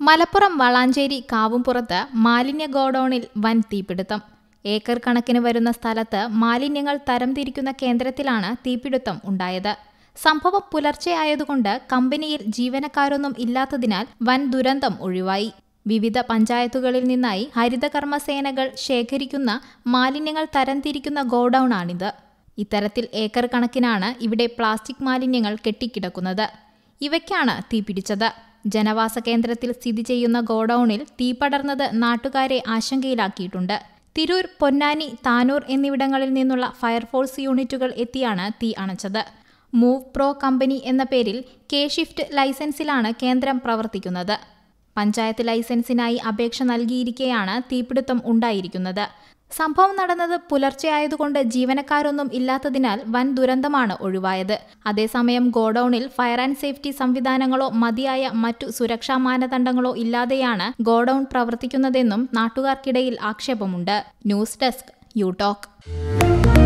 മലപ്പുറം വളാഞ്ചേരി കാവുംപുറത്ത് മാലിന്യ ഗോഡൌണിൽ വൻ തീപിടുത്തം. ഏക്കർ കണക്കിന് വരുന്ന സ്ഥലത്ത് മാലിന്യങ്ങൾ തരംതിരിക്കുന്ന കേന്ദ്രത്തിലാണ് തീപിടുത്തം ഉണ്ടായത്. സംഭവം പുലർച്ചെയായതുകൊണ്ട് കമ്പനിയിൽ ജീവനക്കാരൊന്നും ഇല്ലാത്തതിനാൽ വൻ ദുരന്തം ഒഴിവായി. വിവിധ പഞ്ചായത്തുകളിൽ നിന്നായി ഹരിതകർമ്മസേനകൾ ശേഖരിക്കുന്ന മാലിന്യങ്ങൾ തരംതിരിക്കുന്ന ഗോഡൌണാണിത്. ഇത്തരത്തിൽ ഏക്കർ കണക്കിനാണ് ഇവിടെ പ്ലാസ്റ്റിക് മാലിന്യങ്ങൾ കെട്ടിക്കിടക്കുന്നത്. ഇവയ്ക്കാണ് തീപിടിച്ചത്. ജനവാസ കേന്ദ്രത്തിൽ സ്ഥിതി ചെയ്യുന്ന ഗോഡൌണിൽ തീ പടർന്നത് നാട്ടുകാരെ ആശങ്കയിലാക്കിയിട്ടുണ്ട്. തിരൂർ, പൊന്നാനി, താനൂർ എന്നിവിടങ്ങളിൽ നിന്നുള്ള ഫയർഫോഴ്സ് യൂണിറ്റുകൾ എത്തിയാണ് തീ അണച്ചത്. മൂവ് പ്രോ കമ്പനി എന്ന പേരിൽ കെ-ഷിഫ്റ്റ് ലൈസൻസിലാണ് കേന്ദ്രം പ്രവർത്തിക്കുന്നത്. പഞ്ചായത്ത് ലൈസൻസിനായി അപേക്ഷ നൽകിയിരിക്കെയാണ് തീപിടുത്തം ഉണ്ടായിരിക്കുന്നത്. സംഭവം നടന്നത് പുലർച്ചെയായതുകൊണ്ട് ജീവനക്കാരൊന്നും ഇല്ലാത്തതിനാൽ വൻ ദുരന്തമാണ് ഒഴിവായത്. അതേസമയം ഗോഡൌണിൽ ഫയർ ആൻഡ് സേഫ്റ്റി സംവിധാനങ്ങളോ മതിയായ മറ്റു സുരക്ഷാ മാനദണ്ഡങ്ങളോ ഇല്ലാതെയാണ് ഗോഡൌൺ പ്രവർത്തിക്കുന്നതെന്നും നാട്ടുകാർക്കിടയിൽ ആക്ഷേപമുണ്ട്. News desk U talk.